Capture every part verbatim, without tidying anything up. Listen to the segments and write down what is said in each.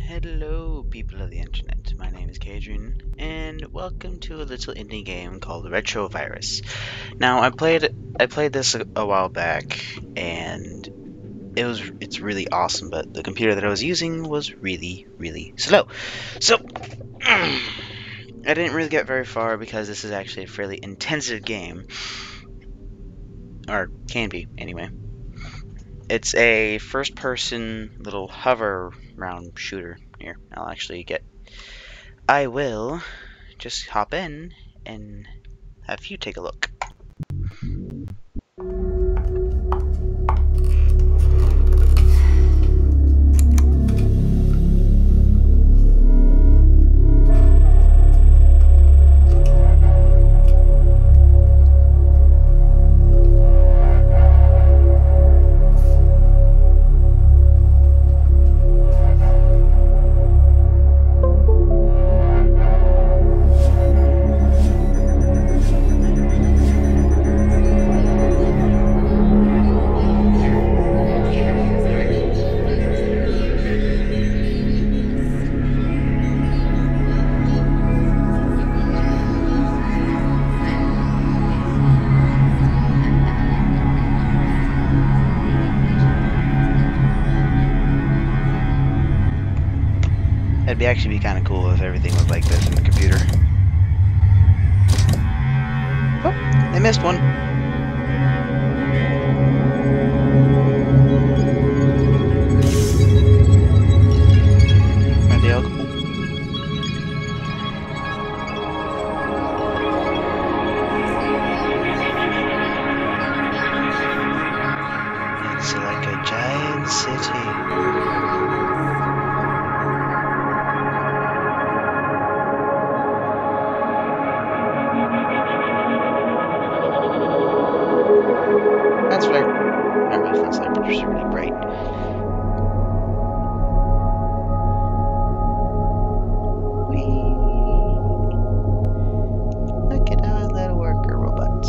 Hello, people of the internet. My name is Kadrian, and welcome to a little indie game called Retrovirus. Now, I played I played this a, a while back, and it was it's really awesome. But the computer that I was using was really, really slow. So I didn't really get very far because this is actually a fairly intensive game, or can be anyway. It's a first-person little hover round shooter. Here, I'll actually get. I will just hop in and have you take a look. It'd be actually be kind of cool if everything was like this in the computer. Oh, I missed one. Are they all cool? It's like a giant city. That's fair. My reference language is really bright. Whee! Look at our little worker robots.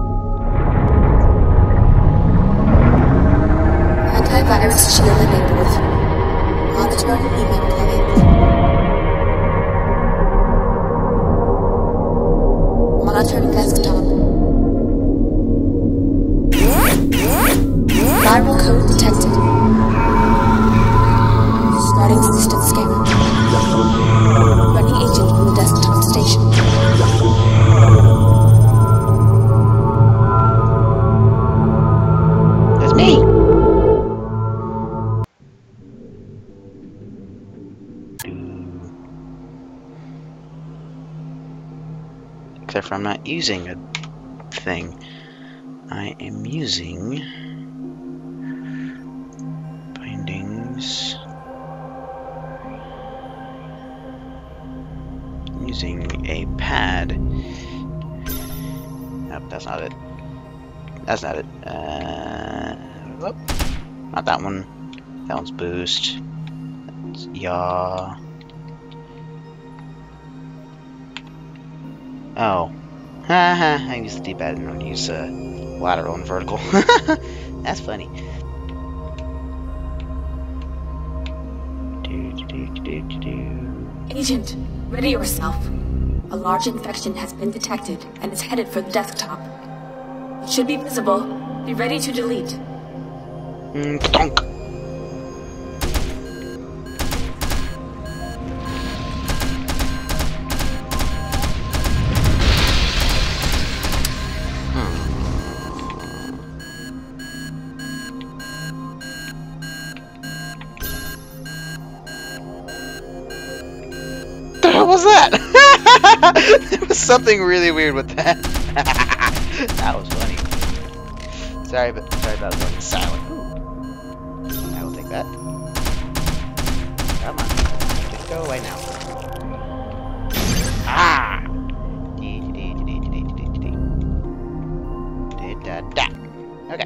Antivirus shield enabled. Monitoring email client. Monitoring desktop. Viral code detected. Starting system scan. Running agent from the desktop station. That's me! Except for I'm not using a thing. I am using bindings, using a pad. Nope, that's not it. That's not it. Uh, whoop. Not that one. That one's boost. That's yaw. Oh. Haha, I use the D-pad and don't use uh, lateral and vertical. That's funny. Do, do, do, do, do, do. Agent, ready yourself. A large infection has been detected and is headed for the desktop. It should be visible. Be ready to delete. Mm, donk. What was that? There was something really weird with that. That was funny. Sorry, but sorry about going silent. Ooh. I will take that. Come on, just go away now. Ah! Okay.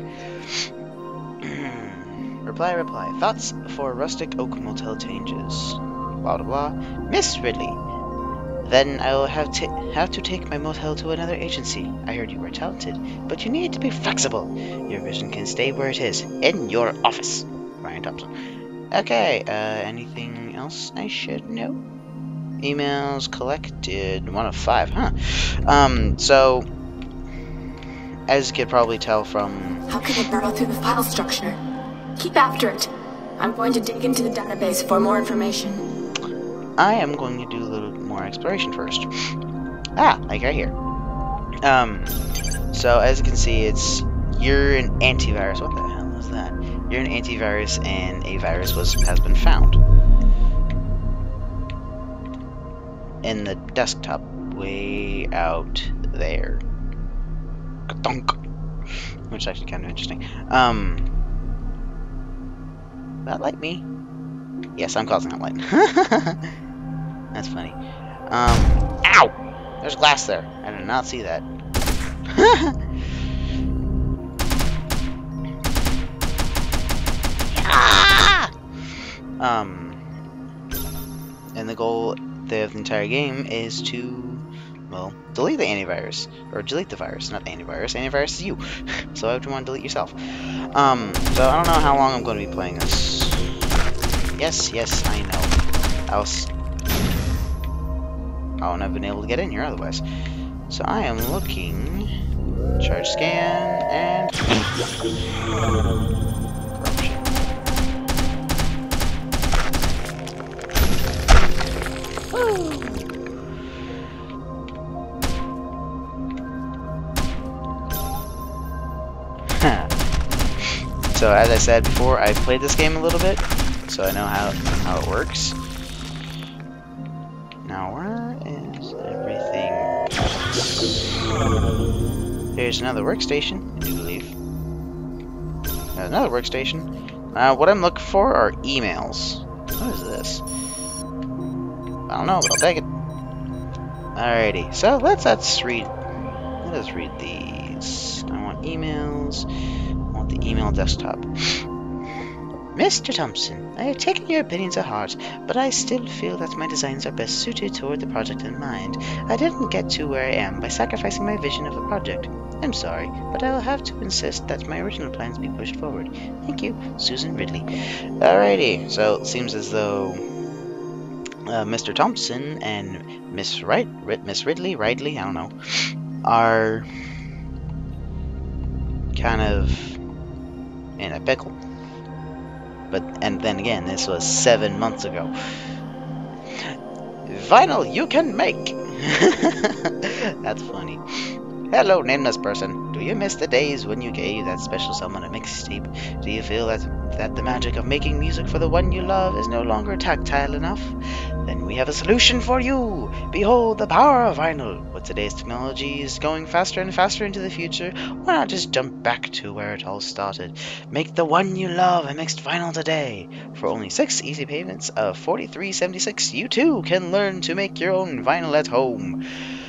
Reply, reply. Thoughts for rustic oak motel changes. Blah blah blah. Miss Ridley. Then I will have to have to take my motel to another agency. I heard you were talented, but you need to be flexible. Your vision can stay where it is, in your office. Ryan Thompson. Okay, uh, anything else I should know? Emails collected, one of five, huh? Um, so, as you could probably tell from... How can I burrow through the file structure? Keep after it. I'm going to dig into the database for more information. I am going to do a little more exploration first. Ah, like right here. Um, so as you can see, it's, you're an antivirus. What the hell is that? You're an antivirus and a virus was has been found in the desktop way out there. Which is actually kind of interesting. Um, that light me? Yes, I'm causing that light. That's funny. Um, ow! There's glass there. I did not see that. um, and the goal of the entire game is to, well, delete the antivirus, or delete the virus, not the antivirus. Antivirus is you, so I would want to delete yourself. Um, so I don't know how long I'm going to be playing this. Yes, yes, I know. I was, I wouldn't have been able to get in here otherwise. So I am looking, charge scan, and so as I said before, I've played this game a little bit, so I know how how it works. Now where is everything else? Here's another workstation, I do believe. There's another workstation. Uh, what I'm looking for are emails. What is this? I don't know, but I'll take it. Alrighty, so let's let's read. Let us read these. I want emails. I want the email desktop. Mister Thompson, I have taken your opinions to heart, but I still feel that my designs are best suited toward the project in mind. I didn't get to where I am by sacrificing my vision of the project. I'm sorry, but I'll have to insist that my original plans be pushed forward. Thank you, Susan Ridley. Alrighty, so it seems as though uh, Mister Thompson and Miss Wright, Miss Ridley, Ridley, I don't know, are kind of in a pickle. But, and then again, this was seven months ago. Vinyl you can make! That's funny. Hello, nameless person. Do you miss the days when you gave that special someone a mixtape? Do you feel that, that the magic of making music for the one you love is no longer tactile enough? Then we have a solution for you! Behold the power of vinyl! With today's technologies going faster and faster into the future, why not just jump back to where it all started? Make the one you love a mixed vinyl today! For only six easy payments of forty-three seventy-six, you too can learn to make your own vinyl at home.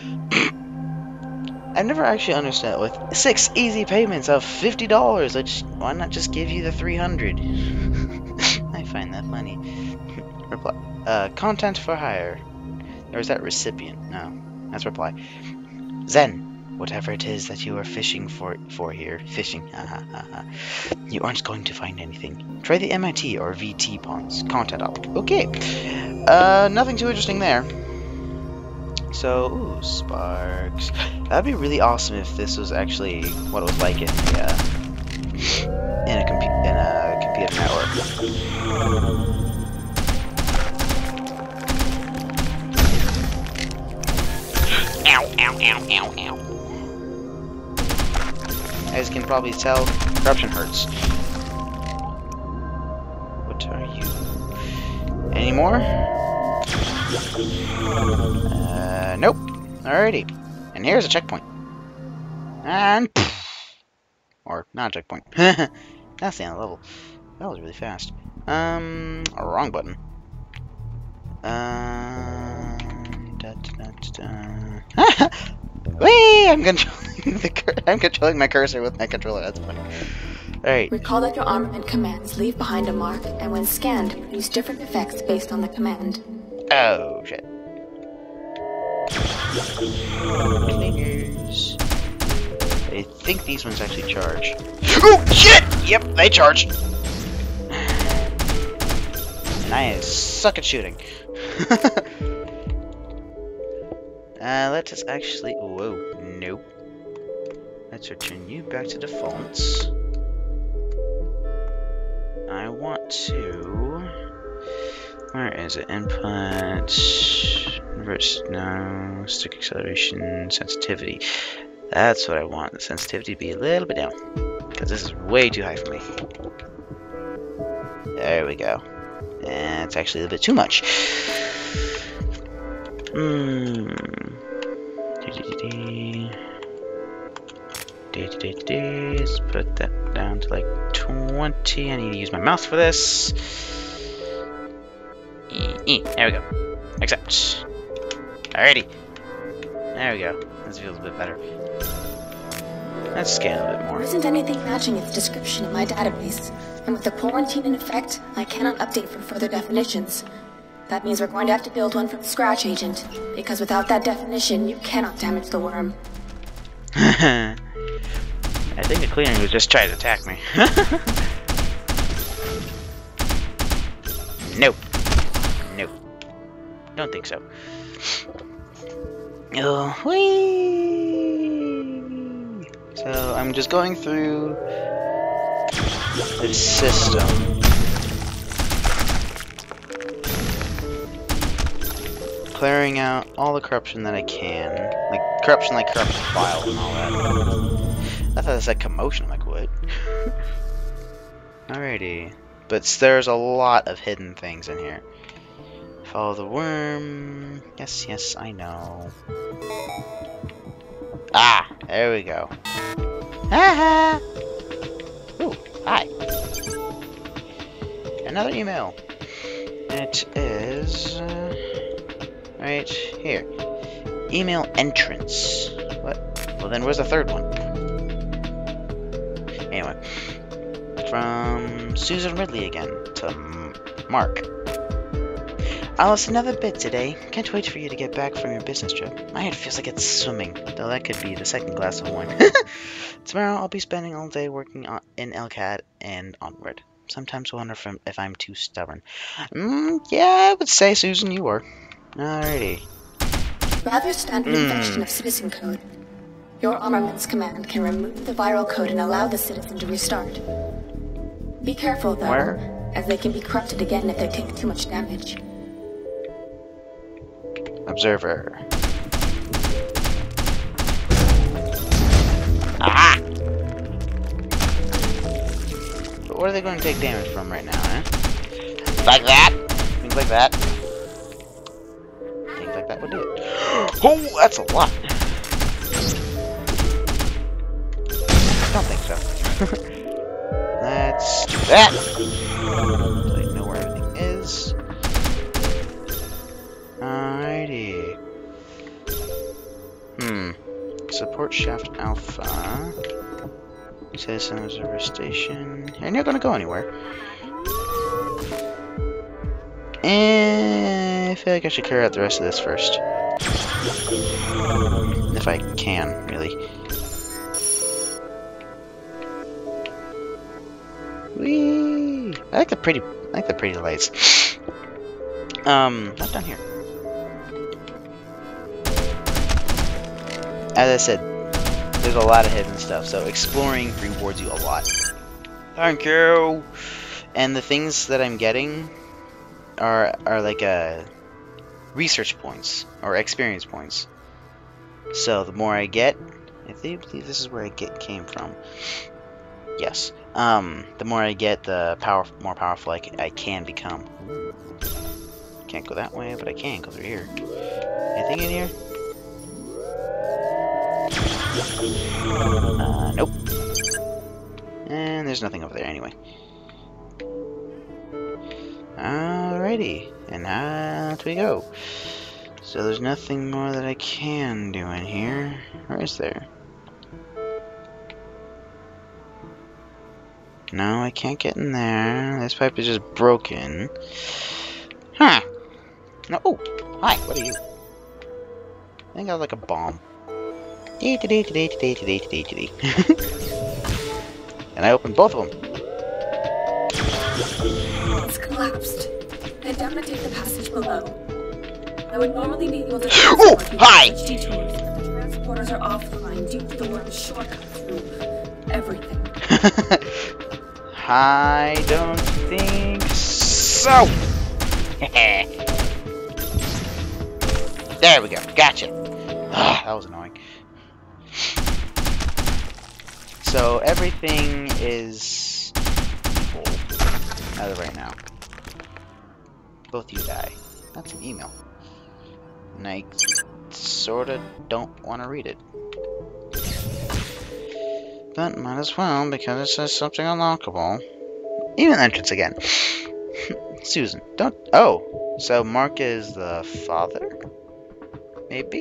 I've never actually understood, with six easy payments of fifty dollars, why not just give you the three hundred? I find that funny. Reply. Uh, content for hire. Or is that recipient? No, that's reply. Zen, whatever it is that you are fishing for for here, fishing, haha, haha, you aren't going to find anything. Try the M I T or V T pawns. Content up. Okay. Uh, nothing too interesting there. So, ooh, sparks. That'd be really awesome if this was actually what it was like in the, uh, in a compu in a computer network. Ow, ow, ow, ow, ow. As you can probably tell, corruption hurts. What are you? Any more? Uh, nope. Alrighty. And here's a checkpoint. And... or, not a checkpoint. That's the end of the level. That was really fast. Um, wrong button. Uh... Da, da, da, da. Whee! I'm controlling the cur I'm controlling my cursor with my controller. That's funny. Alright. Recall that your armament commands leave behind a mark, and when scanned, produce different effects based on the command. Oh, shit. Clingers. I think these ones actually charge. Oh, shit! Yep, they charge. I suck at shooting. uh, let us actually... Whoa, nope. Let's return you back to default. I want to... Where is it? Input... Reverse... No... Stick acceleration... Sensitivity. That's what I want. The sensitivity to be a little bit down. Because this is way too high for me. There we go. And it's actually a bit too much. Hmm. Let's put that down to like twenty. I need to use my mouse for this. There we go. Accept. Alrighty. There we go. This feels a bit better. Let's scale a bit more. There isn't anything matching its description in my database. And with the quarantine in effect, I cannot update for further definitions. That means we're going to have to build one from scratch, Agent. Because without that definition, you cannot damage the worm. I think the cleaner was just trying to attack me. Nope. Nope. Don't think so. Oh, whee! So I'm just going through the system. Clearing out all the corruption that I can. Like, corruption like corruption files and all that. I thought it said commotion. I'm like, what? Alrighty. But there's a lot of hidden things in here. Follow the worm. Yes, yes, I know. Ah, there we go. Haha! Ooh, hi. Another email. It is... Uh, right here. Email entrance. What? Well then where's the third one? Anyway. From Susan Ridley again to M Mark. I'll listen another bit today. Can't wait for you to get back from your business trip. My head feels like it's swimming, though that could be the second glass of wine. Tomorrow I'll be spending all day working on, in L C A D and onward. Sometimes I wonder if I'm, if I'm too stubborn. Mm, yeah, I would say, Susan, you were. Alrighty. Rather standard mm. infection of citizen code. Your armaments command can remove the viral code and allow the citizen to restart. Be careful, though, Where? as they can be corrupted again if they take too much damage. Observer. Aha! But what are they going to take damage from right now, eh? Like that? Things like that? Things like that would do it. Oh, that's a lot! I don't think so. Let's do that! So I know where everything is. Alrighty. Hmm. Support shaft alpha. Citizen observer station. You're not gonna go anywhere. And I feel like I should clear out the rest of this first. If I can, really. Whee! I like the pretty I like the pretty lights. Um, not down here. As I said, there's a lot of hidden stuff, so exploring rewards you a lot. Thank you! And the things that I'm getting are are like uh, research points, or experience points. So the more I get, I think, believe this is where I get came from. Yes. Um, the more I get, the power, more powerful I, can, I can become. Can't go that way, but I can go through here. Anything in here? Uh, nope. And there's nothing over there anyway. Alrighty, and out we go. So there's nothing more that I can do in here. Or is there? No, I can't get in there. This pipe is just broken. Huh. No. Oh, hi, what are you? I think I was like a bomb. And I opened both of them. It's collapsed. Indemnitate the passage below. I would normally be able to Oh, transport you hi! to such detours, but the transporters are offline due to the worm's shortcut through everything. I don't think so. There we go. Gotcha. Ah, that was annoying. So everything is evil as of right now. Both you die. That's an email. And I sorta don't want to read it. But might as well, because it says something unlockable. Even entrance again. Susan, don't... Oh, so Mark is the father? Maybe?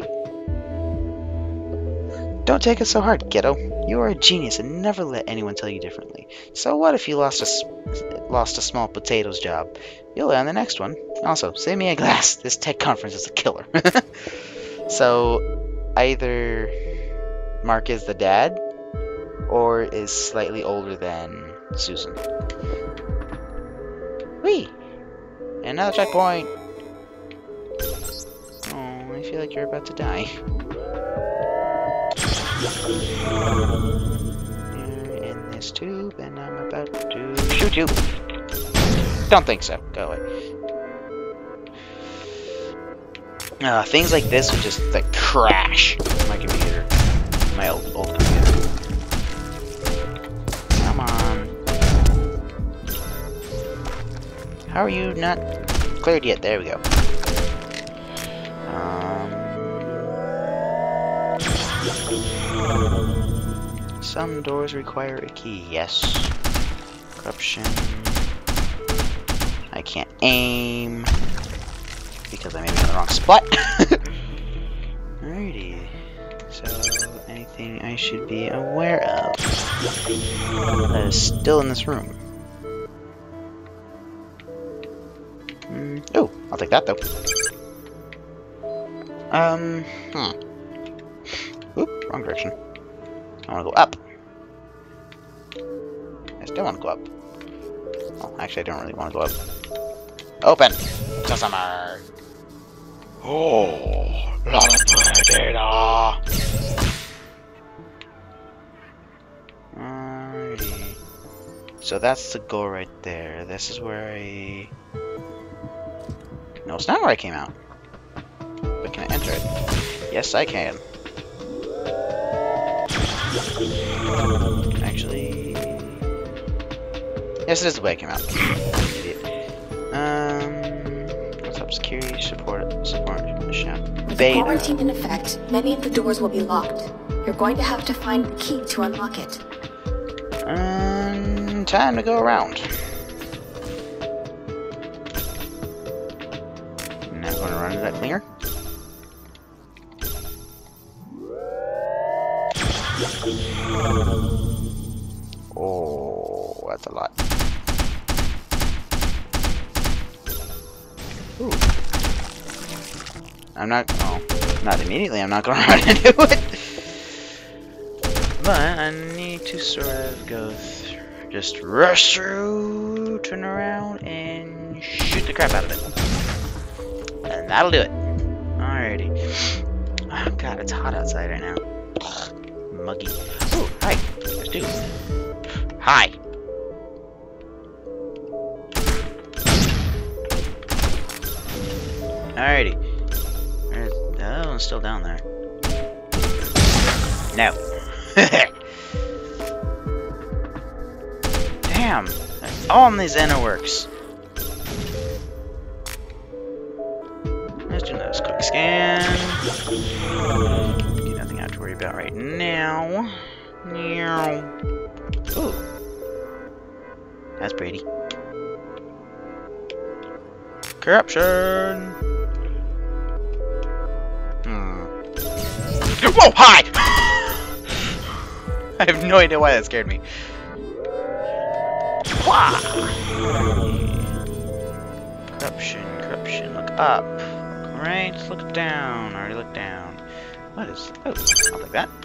Don't take it so hard, kiddo. You are a genius and never let anyone tell you differently. So what if you lost a, s lost a small potatoes job? You'll land the next one. Also, save me a glass. This tech conference is a killer. So, either Mark is the dad, or is slightly older than Susan. Whee! Another checkpoint! Oh, I feel like you're about to die. You're in this tube, and I'm about to shoot you! Don't think so. Go away. Uh, things like this would just, like, crash my computer. My old, old computer. Come on. How are you not cleared yet? There we go. Um, some doors require a key. Yes. Corruption. I can't aim because I'm aiming in the wrong spot. Alrighty. So, anything I should be aware of that is still in this room? Mm, oh, I'll take that though. Um, hmm. Oop, wrong direction. I want to go up. I still want to go up. Oh, actually, I don't really want to go up. Open! Customer! Oh, lot of data! Alrighty. So that's the goal right there. This is where I... No, it's not where I came out. But can I enter it? Yes, I can. Actually... Yes, it is the way I came out. Idiot. Um... What's up? Security, support, support, shop. With Beta. quarantine in effect, many of the doors will be locked. You're going to have to find the key to unlock it. Um, time to go around. And I'm going to run into that clinger. Oh, that's a lot. Ooh. I'm not, oh, not immediately, I'm not going to run into it. But I need to sort of go through, just rush through, turn around, and shoot the crap out of it. And that'll do it. Alrighty. Oh god, it's hot outside right now. Muggy. Oh, hi. There's two. Hi. Alrighty. There's, the other one's still down there. No. Damn. All in these inner works. Let's do this quick scan. Okay, nothing I have to worry about right now. Ooh. That's pretty. Corruption. Hmm. Whoa! Hi! I have no idea why that scared me. Wah! Corruption, corruption. Look up. Look right. Look down. Already look down. What is? Oh, I'll take that.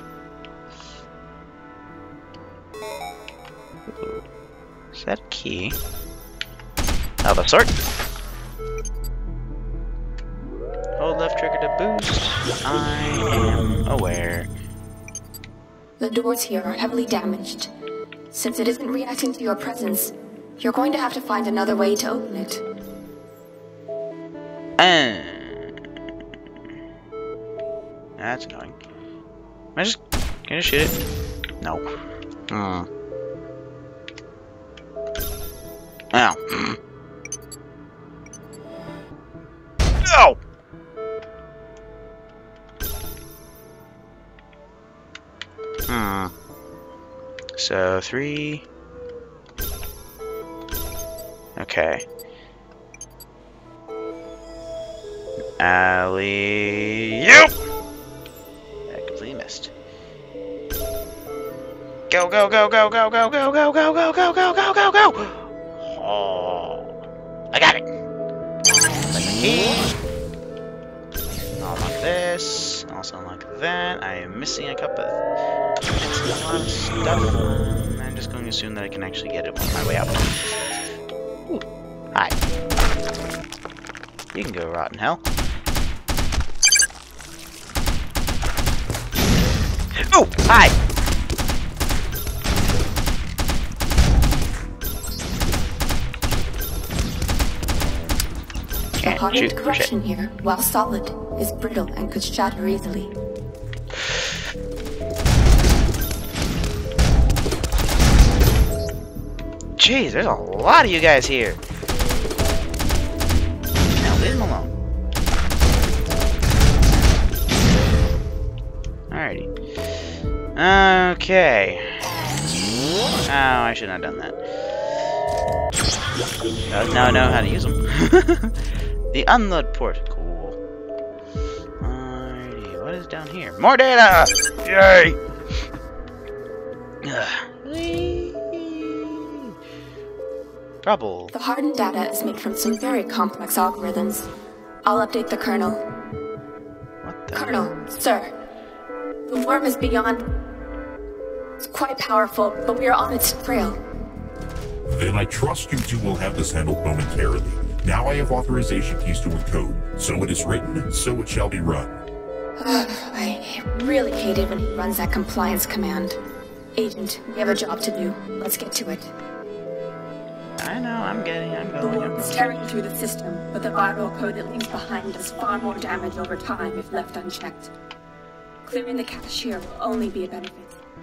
Ooh. Is that a key? Of a sort. The doors here are heavily damaged. Since it isn't reacting to your presence, you're going to have to find another way to open it. Uh, that's annoying. Can I just, can I just shoot it? No. Hmm. Ow. No! Hmm. So, three. Okay. Alley-oop! I completely missed. Go, go, go, go, go, go, go, go, go, go, go, go, go, go, go! Oh. I got it! Like a key. I'll unlock this. Also unlock that. I am missing a couple of... It's a lot of stuff. I'm just going to assume that I can actually get it on my way out. Ooh. Hi. You can go rot in hell. Oh, hi! The hardened corruption here, while solid, is brittle and could shatter easily. Jeez, there's a lot of you guys here. Now leave them alone. Alrighty. Okay. Oh, I shouldn't have done that. Oh, now I know how to use them. The unload port. Cool. Alrighty, what is down here? More data! Yay! Trouble. The hardened data is made from some very complex algorithms. I'll update the kernel. What the? Colonel, sir. The worm is beyond... It's quite powerful, but we are on its trail. Then I trust you two will have this handled momentarily. Now I have authorization keys to encode. So it is written, so it shall be run. I really hate it when he runs that compliance command. Agent, we have a job to do. Let's get to it. I know, I'm getting, I'm The going. I'm worm is going. tearing through the system, but the viral code it leaves behind does far more damage over time if left unchecked. Clearing the cache here will only be a benefit.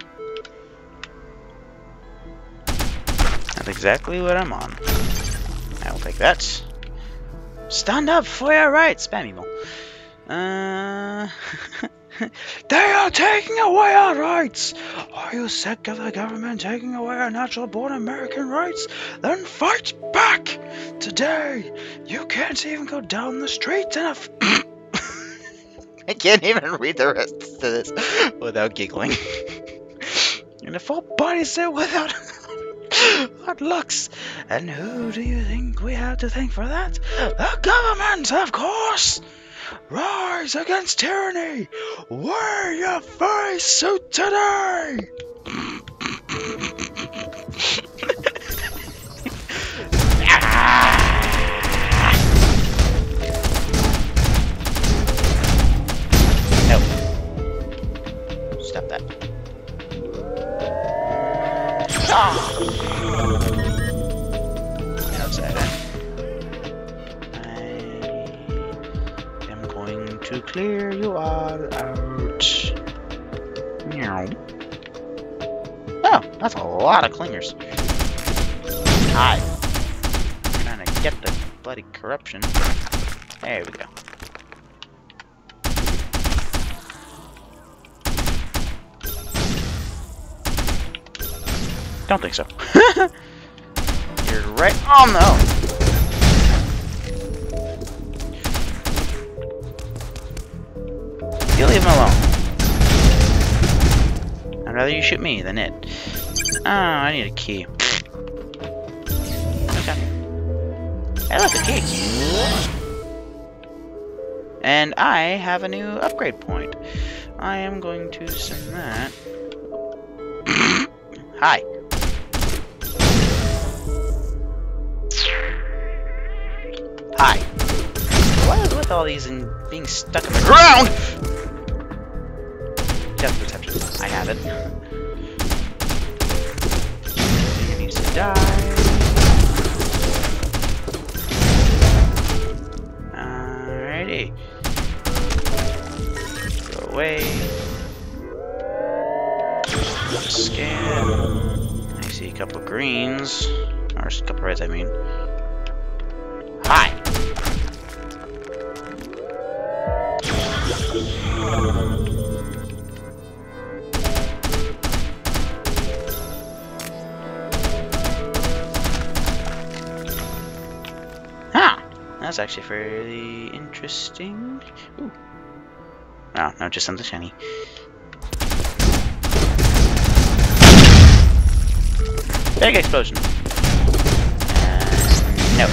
That's exactly what I'm on. I will take that. Stand up for your rights, spam email. Uh, they are taking away our rights. Are you sick of the government taking away our natural-born American rights? Then fight back! Today, you can't even go down the street in a... F I can't even read the rest of this without giggling. In a full bodysuit without... What looks? And who do you think we have to thank for that? The government, of course! Rise against tyranny! Wear your furry suit today! No. Stop that. Ah! Outside, I am going to clear you all out. Meow. Oh, that's a lot of clingers. Hi. Trying to get the bloody corruption. There we go. Don't think so. You're right. Oh no! You leave him alone. I'd rather you shoot me than it. Oh, I need a key. Okay. I left a key. And I have a new upgrade point. I am going to send that. Hi. Hi. What is with all these and being stuck in the ground? Depth perception. I have it. He needs to die. Alrighty. Go away. Scan. I see a couple greens. Or a couple reds, I mean. Hi! Huh! That's actually fairly interesting. Ooh. Oh, no, just something shiny. Big explosion. Uh, no.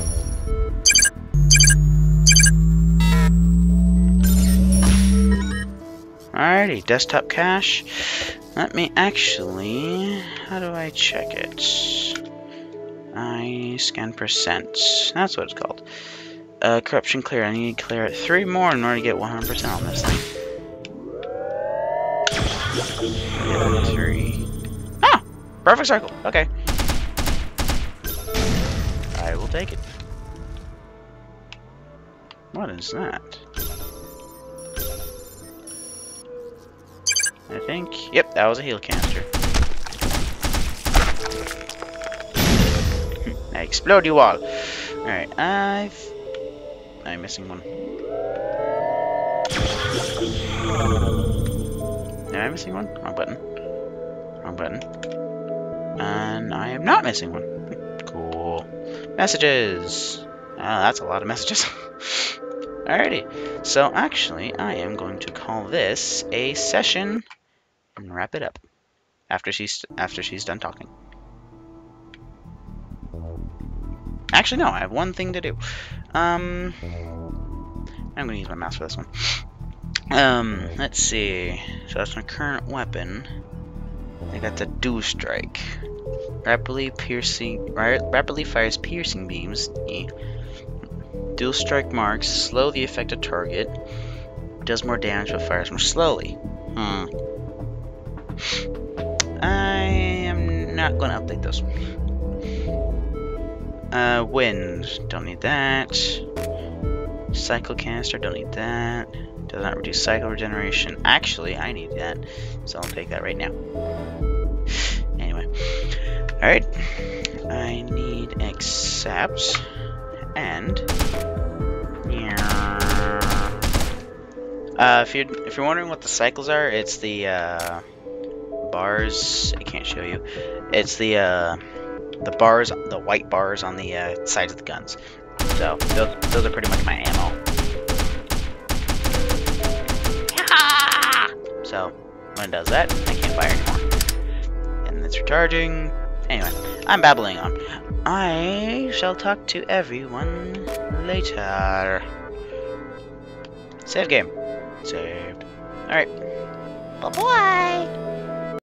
Alrighty, desktop cache. Let me actually... How do I check it? I scan percent. That's what it's called. Uh, corruption clear. I need to clear it three more in order to get one hundred percent on this thing. Three. Ah! Perfect circle. Okay. I will take it. What is that? I think... Yep, that was a heal canister. I explode you all. Alright, I've... I'm missing one. Am I missing one? Wrong button. Wrong button. And I am not missing one. Cool. Messages! Oh, that's a lot of messages. Alrighty. So, actually, I am going to call this a session and wrap it up after she's after she's done talking. Actually, no, I have one thing to do. Um, I'm gonna use my mouse for this one. Um, let's see. So that's my current weapon. I got the Dual Strike. Rapidly piercing, rapidly fires piercing beams. Yeah. Dual Strike marks slow the affected target. Does more damage but fires more slowly. Hmm. I am not going to update those. Uh, wind. Don't need that. Cycle canister. Don't need that. Does not reduce cycle regeneration. Actually, I need that. So I'll take that right now. Anyway. Alright. I need accept. And... Uh, if you're if you're wondering what the cycles are, it's the uh, bars. I can't show you. It's the uh, the bars, the white bars on the uh, sides of the guns. So those those are pretty much my ammo. Ah! So when it does that, I can't fire anymore. And it's recharging. Anyway, I'm babbling on. I shall talk to everyone later. Save game. Saved. Alright. Bye-bye!